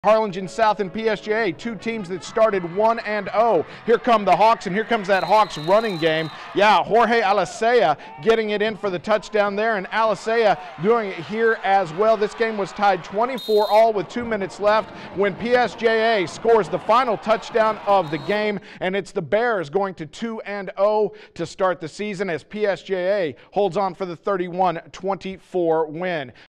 Harlingen South and PSJA, two teams that started 1-0. Here come the Hawks, and here comes that Hawks running game. Yeah, Jorge Alicea getting it in for the touchdown there, and Alicea doing it here as well. This game was tied 24-all with 2 minutes left when PSJA scores the final touchdown of the game, and it's the Bears going to 2-0 to start the season as PSJA holds on for the 31-24 win.